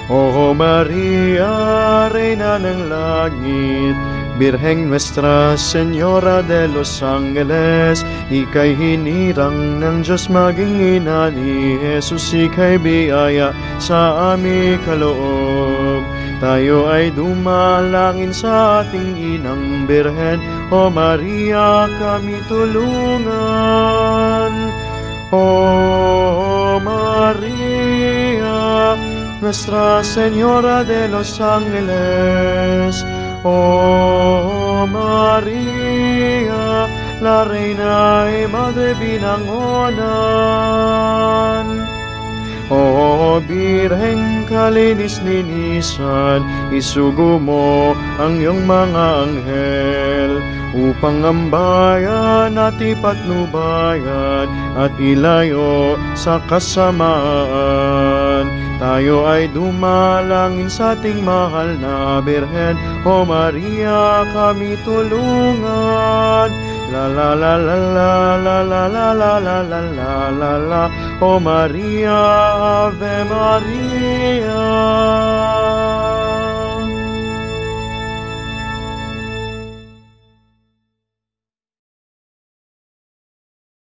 O Maria, Reina ng Langit, Birheng Nuestra Señora de los Angeles, ika'y hinirang ng Diyos maging ina ni Jesus, ika'y biyaya sa aming kaloob. Tayo ay dumalangin sa ating inang Birhen, O Maria, kami tulungan. O Maria, Nuestra Señora de los Ángeles, O María, la Reina y Madre binangonan. O Birheng kalinis-linisan, isugo mo ang iyong mga anghel, upang ang bayan at ipatnubayan at ilayo sa kasamaan. Tayo ay dumalangin sa ating mahal na Birhen, O Maria, kami tulungan. La la la la la la la la la la la la la la, O Maria, Ave Maria.